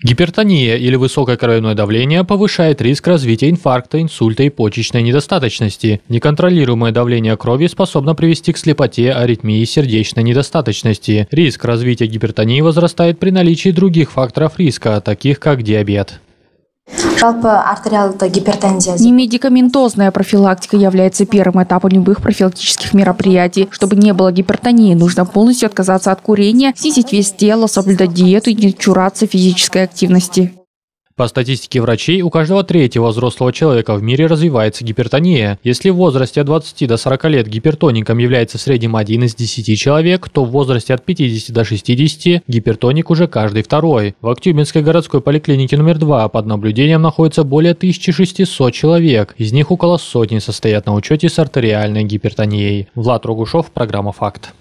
Гипертония или высокое кровяное давление повышает риск развития инфаркта, инсульта и почечной недостаточности. Неконтролируемое давление крови способно привести к слепоте, аритмии и сердечной недостаточности. Риск развития гипертонии возрастает при наличии других факторов риска, таких как диабет. Немедикаментозная профилактика является первым этапом любых профилактических мероприятий. Чтобы не было гипертонии, нужно полностью отказаться от курения, снизить вес тела, соблюдать диету и не чураться физической активности. По статистике врачей, у каждого третьего взрослого человека в мире развивается гипертония. Если в возрасте от 20 до 40 лет гипертоником является в среднем 1 из 10 человек, то в возрасте от 50 до 60 гипертоник уже каждый второй. В Актюбинской городской поликлинике номер 2 под наблюдением находится более 1600 человек. Из них около сотни состоят на учете с артериальной гипертонией. Влад Рогушев, программа «Факт».